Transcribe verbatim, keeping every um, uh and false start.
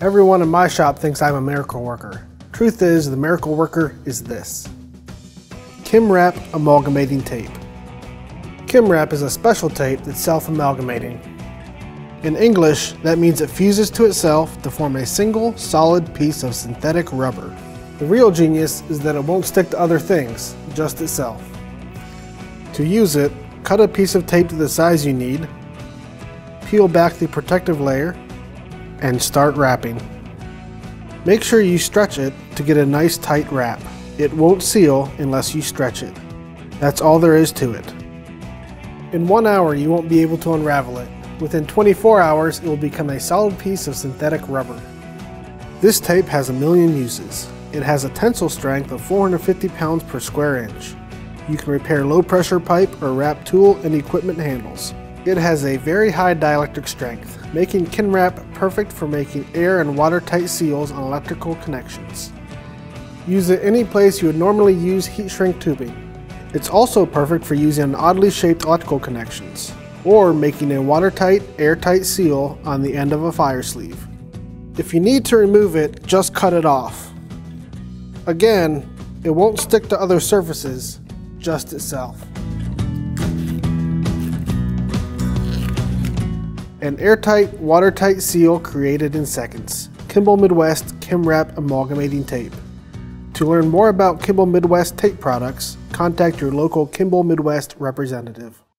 Everyone in my shop thinks I'm a miracle worker. Truth is, the miracle worker is this. Kimwrap amalgamating tape. Kimwrap is a special tape that's self-amalgamating. In English, that means it fuses to itself to form a single, solid piece of synthetic rubber. The real genius is that it won't stick to other things, just itself. To use it, cut a piece of tape to the size you need, peel back the protective layer, and start wrapping. Make sure you stretch it to get a nice tight wrap. It won't seal unless you stretch it. That's all there is to it. In one hour you won't be able to unravel it. Within twenty-four hours it will become a solid piece of synthetic rubber. This tape has a million uses. It has a tensile strength of four hundred fifty pounds per square inch. You can repair low pressure pipe or wrap tool and equipment handles. It has a very high dielectric strength, making Kimwrap perfect for making air and watertight seals on electrical connections. Use it any place you would normally use heat shrink tubing. It's also perfect for using on oddly shaped electrical connections, or making a watertight, airtight seal on the end of a fire sleeve. If you need to remove it, just cut it off. Again, it won't stick to other surfaces, just itself. An airtight, watertight seal created in seconds. Kimball Midwest Kimwrap amalgamating tape. To learn more about Kimball Midwest tape products, contact your local Kimball Midwest representative.